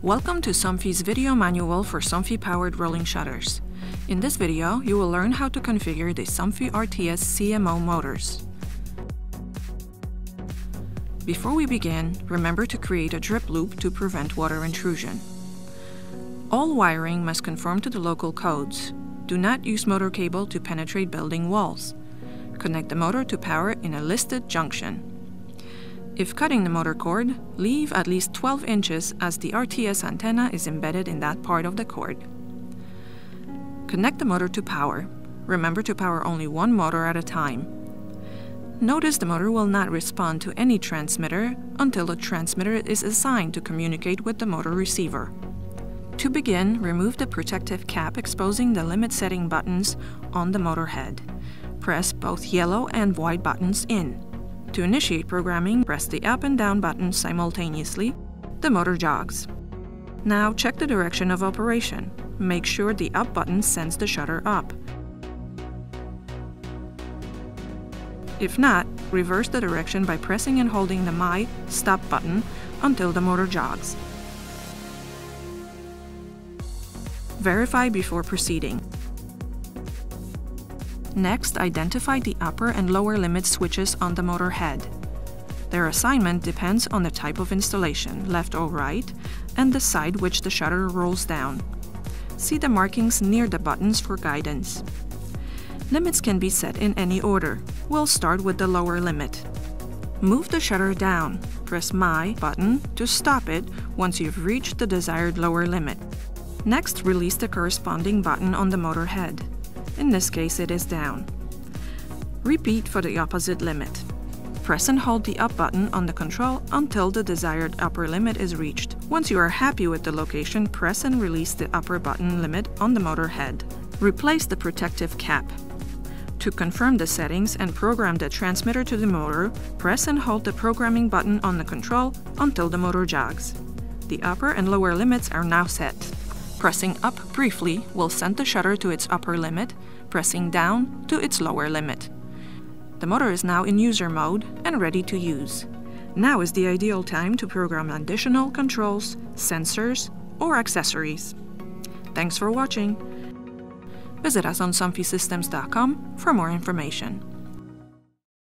Welcome to Somfy's video manual for Somfy-powered rolling shutters. In this video, you will learn how to configure the Somfy RTS CMO motors. Before we begin, remember to create a drip loop to prevent water intrusion. All wiring must conform to the local codes. Do not use motor cable to penetrate building walls. Connect the motor to power in a listed junction. If cutting the motor cord, leave at least 12 inches as the RTS antenna is embedded in that part of the cord. Connect the motor to power. Remember to power only one motor at a time. Notice the motor will not respond to any transmitter until the transmitter is assigned to communicate with the motor receiver. To begin, remove the protective cap exposing the limit setting buttons on the motor head. Press both yellow and white buttons in. To initiate programming, press the up and down buttons simultaneously. The motor jogs. Now check the direction of operation. Make sure the up button sends the shutter up. If not, reverse the direction by pressing and holding the My Stop button until the motor jogs. Verify before proceeding. Next, identify the upper and lower limit switches on the motor head. Their assignment depends on the type of installation, left or right, and the side which the shutter rolls down. See the markings near the buttons for guidance. Limits can be set in any order. We'll start with the lower limit. Move the shutter down. Press My button to stop it once you've reached the desired lower limit. Next, release the corresponding button on the motor head. In this case, it is down. Repeat for the opposite limit. Press and hold the up button on the control until the desired upper limit is reached. Once you are happy with the location, press and release the upper button limit on the motor head. Replace the protective cap. To confirm the settings and program the transmitter to the motor, press and hold the programming button on the control until the motor jogs. The upper and lower limits are now set. Pressing up briefly will send the shutter to its upper limit, pressing down to its lower limit. The motor is now in user mode and ready to use. Now is the ideal time to program additional controls, sensors, or accessories. Thanks for watching. Visit us on somfysystems.com for more information.